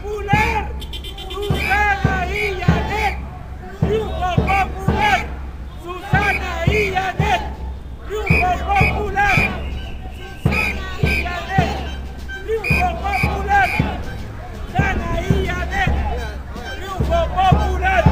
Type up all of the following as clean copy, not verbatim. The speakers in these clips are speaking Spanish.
popular, Susana y Janet. Triunfo popular, Susana y Janet. Triunfo popular, Susana y Janet. Triunfo popular, Susana y Janet. Triunfo popular.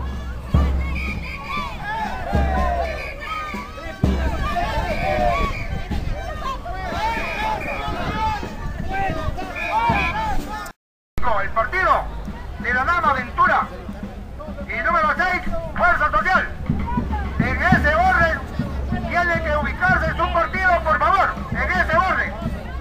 El partido de la Dama Ventura y número 6, Fuerza Social. En ese orden tiene que ubicarse su partido, por favor, en ese orden.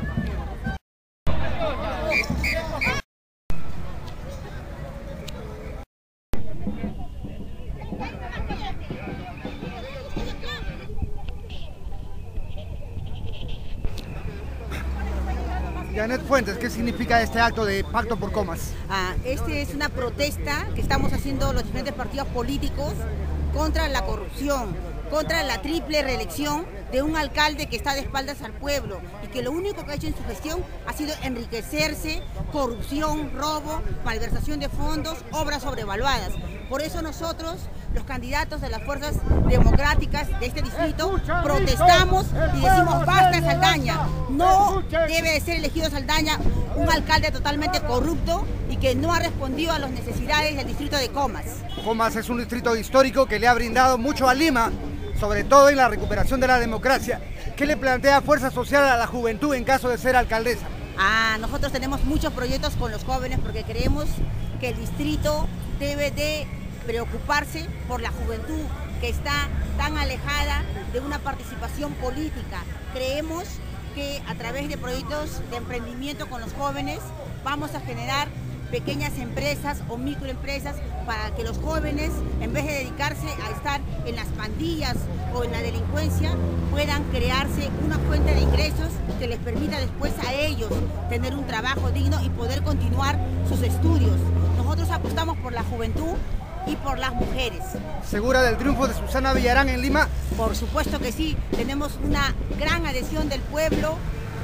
Janet Fuentes, ¿qué significa este acto de pacto por Comas? Este es una protesta que estamos haciendo los diferentes partidos políticos contra la corrupción, contra la triple reelección de un alcalde que está de espaldas al pueblo y que lo único que ha hecho en su gestión ha sido enriquecerse, corrupción, robo, malversación de fondos, obras sobrevaluadas. Por eso nosotros, los candidatos de las fuerzas democráticas de este distrito, protestamos y decimos basta Saldaña. No debe de ser elegido Saldaña, un alcalde totalmente corrupto y que no ha respondido a las necesidades del distrito de Comas. Comas es un distrito histórico que le ha brindado mucho a Lima, sobre todo en la recuperación de la democracia. ¿Qué le plantea Fuerza Social a la juventud en caso de ser alcaldesa? Nosotros tenemos muchos proyectos con los jóvenes porque creemos que el distrito debe de preocuparse por la juventud que está tan alejada de una participación política. Creemos que a través de proyectos de emprendimiento con los jóvenes vamos a generar pequeñas empresas o microempresas para que los jóvenes, en vez de dedicarse a estar en las pandillas o en la delincuencia, puedan crearse una fuente de ingresos que les permita después a ellos tener un trabajo digno y poder continuar sus estudios. Nosotros apostamos por la juventud y por las mujeres. ¿Segura del triunfo de Susana Villarán en Lima? Por supuesto que sí, tenemos una gran adhesión del pueblo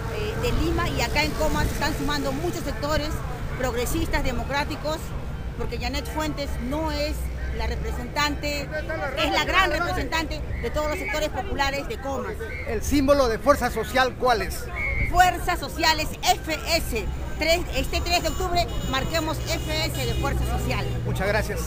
de Lima y acá en Comas se están sumando muchos sectores progresistas, democráticos, porque Janet Fuentes no es la representante, es la gran representante de todos los sectores populares de Comas. ¿El símbolo de Fuerza Social cuál es? Fuerzas Sociales FS. Este 3 de octubre marquemos FS de Fuerza Social. Muchas gracias.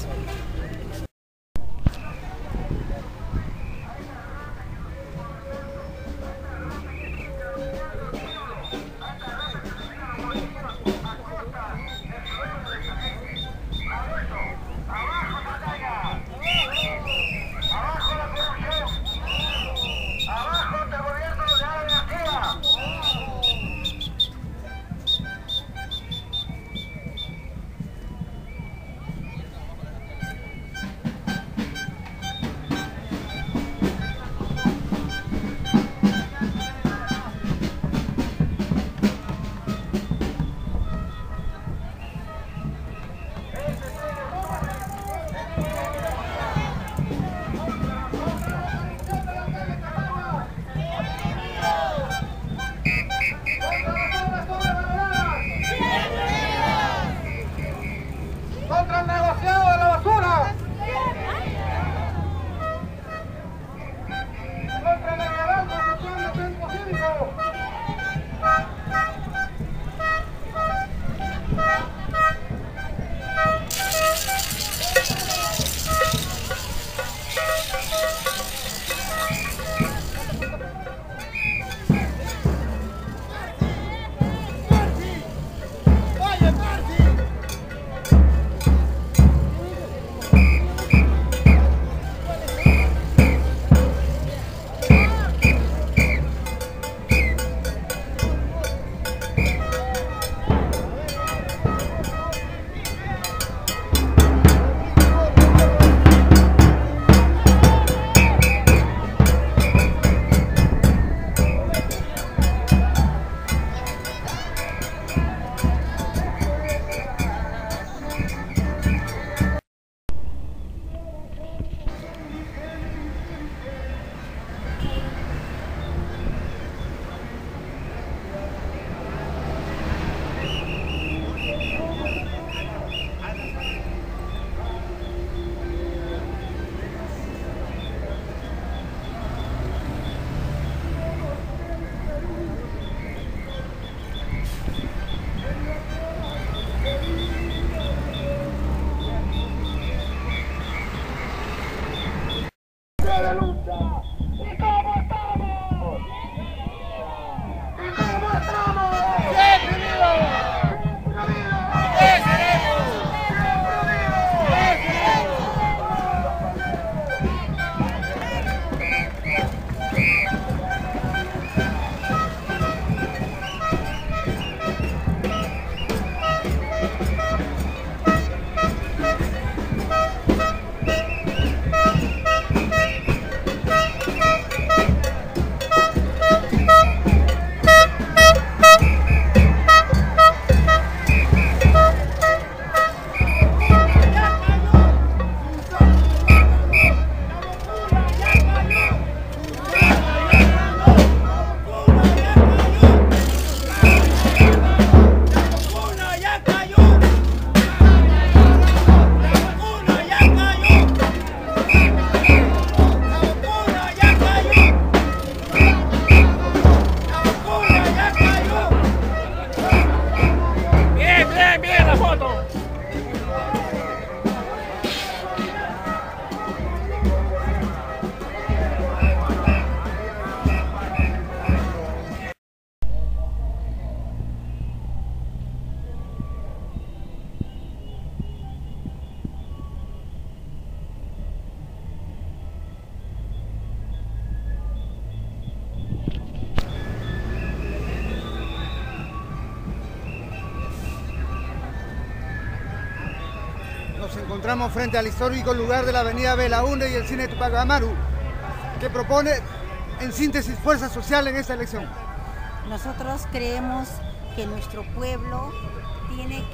Nos encontramos frente al histórico lugar de la avenida Belaúnde y el cine Tupac Amaru, que propone, en síntesis, fuerza social en esta elección. Nosotros creemos que nuestro pueblo tiene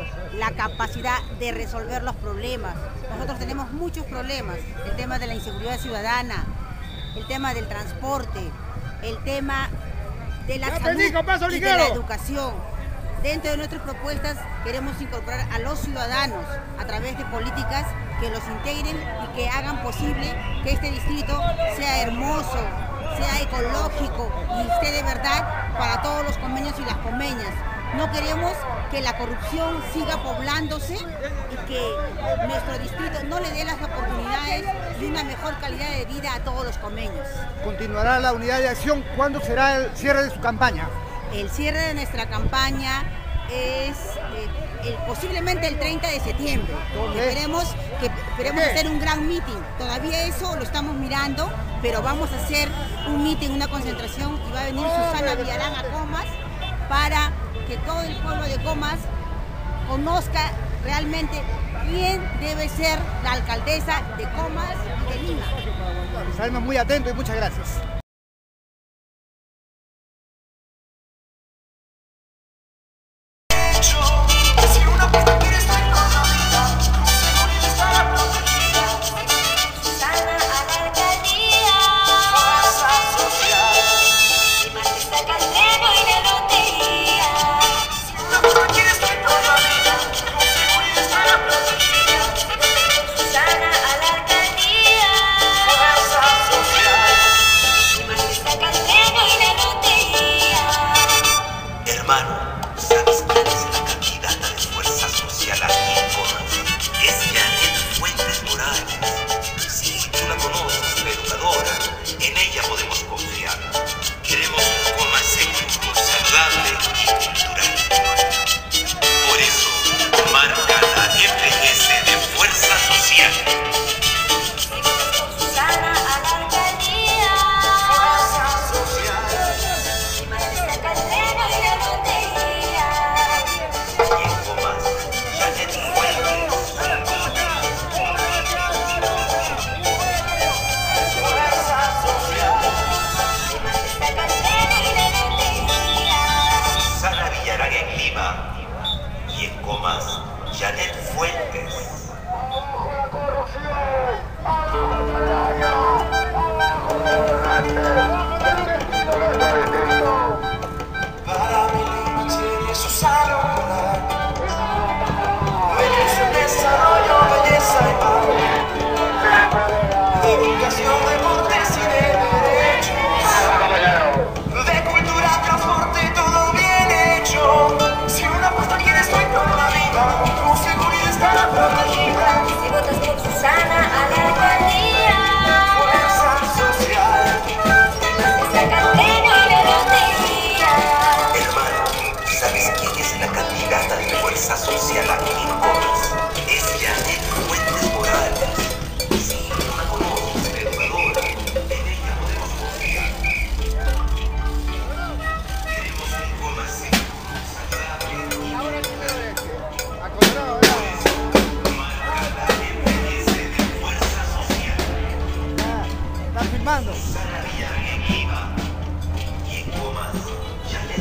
la capacidad de resolver los problemas. Nosotros tenemos muchos problemas, el tema de la inseguridad ciudadana, el tema del transporte, el tema de la salud y de la educación. Dentro de nuestras propuestas queremos incorporar a los ciudadanos a través de políticas que los integren y que hagan posible que este distrito sea hermoso, sea ecológico y esté de verdad para todos los comeños y las comeñas. No queremos que la corrupción siga poblándose y que nuestro distrito no le dé las oportunidades de una mejor calidad de vida a todos los comeños. ¿Continuará la unidad de acción? ¿Cuándo será el cierre de su campaña? El cierre de nuestra campaña es posiblemente el 30 de septiembre. Esperemos hacer un gran meeting. Todavía eso lo estamos mirando, pero vamos a hacer un meeting, una concentración, y va a venir Susana Villarán a Comas para que todo el pueblo de Comas conozca realmente quién debe ser la alcaldesa de Comas y de Lima. Estaremos muy atentos y muchas gracias. Están filmando. Susana Villarreal Lima y en Comas, Janet